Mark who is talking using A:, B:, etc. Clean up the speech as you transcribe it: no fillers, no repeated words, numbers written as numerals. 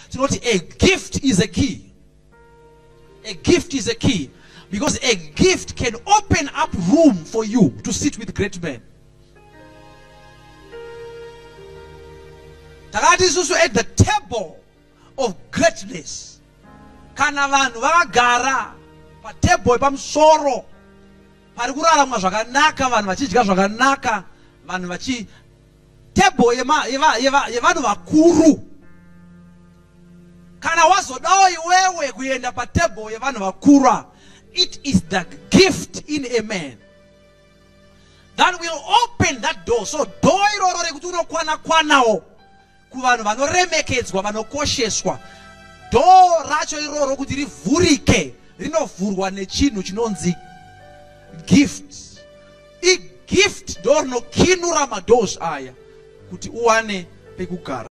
A: tinoti a gift is a key. A gift is a key. Because a gift can open up room for you to sit with great men. Takati isusu at the table of greatness. Kana vanhu vakagara pa table pamusoro. Pari kurarama zvakanaka, vanhu vachidya zvakanaka, vanhu vachi table yevanhu vakuru. Kana wazodawo iwewe kuenda pa table yevanhu vakura, it is the gift in a man that will open that door. So door iroro rekuti unokwana kwanawo kuvanhu vanoremekedzwa, vanokosheswa. Door racho iroro kuti rivhurike rinovhurwa nechinhu chinonzi gift. I gift door nokinura madoors aya kuti uwane pekugara.